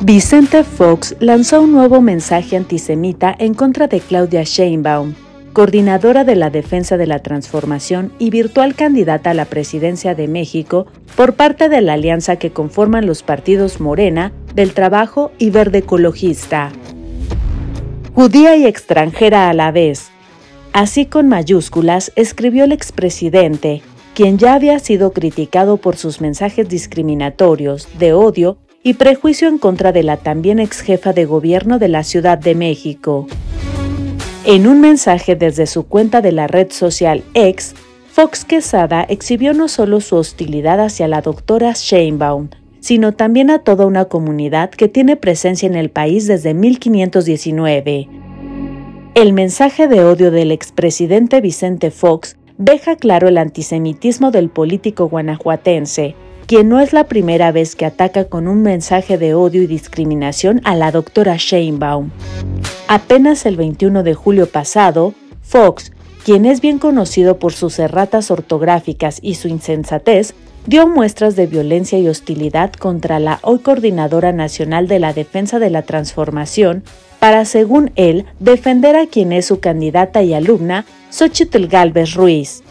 Vicente Fox lanzó un nuevo mensaje antisemita en contra de Claudia Sheinbaum, coordinadora de la Defensa de la Transformación y virtual candidata a la presidencia de México por parte de la alianza que conforman los partidos Morena, Del Trabajo y Verde Ecologista. Judía y extranjera a la vez. Así con mayúsculas escribió el expresidente, quien ya había sido criticado por sus mensajes discriminatorios, de odio y prejuicio en contra de la también exjefa de gobierno de la Ciudad de México. En un mensaje desde su cuenta de la red social X, Fox Quesada exhibió no solo su hostilidad hacia la doctora Sheinbaum, sino también a toda una comunidad que tiene presencia en el país desde 1519. El mensaje de odio del expresidente Vicente Fox deja claro el antisemitismo del político guanajuatense, quien no es la primera vez que ataca con un mensaje de odio y discriminación a la doctora Sheinbaum. Apenas el 21 de julio pasado, Fox, quien es bien conocido por sus erratas ortográficas y su insensatez, dio muestras de violencia y hostilidad contra la hoy Coordinadora Nacional de la Defensa de la Transformación para, según él, defender a quien es su candidata y alumna, Xóchitl Gálvez Ruiz.